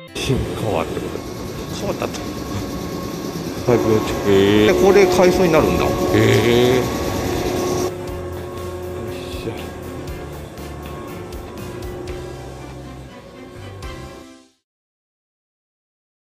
新川ってこと変わったと。作業中。これ改装になるんだ。へえ。